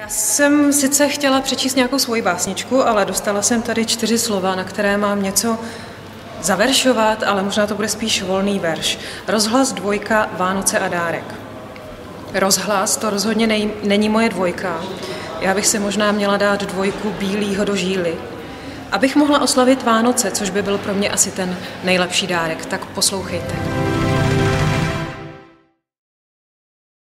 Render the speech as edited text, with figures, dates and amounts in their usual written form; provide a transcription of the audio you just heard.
Jsem sice chtěla přečíst nějakou svoji básničku, ale dostala jsem tady 4 slova, na které mám něco zaveršovat, ale možná to bude spíš volný verš. Rozhlas 2, Vánoce a dárek. Rozhlas to rozhodně není moje 2. Já bych si možná měla dát 2 bílýho do žíly. Abych mohla oslavit Vánoce, což by byl pro mě asi ten nejlepší dárek, tak poslouchejte.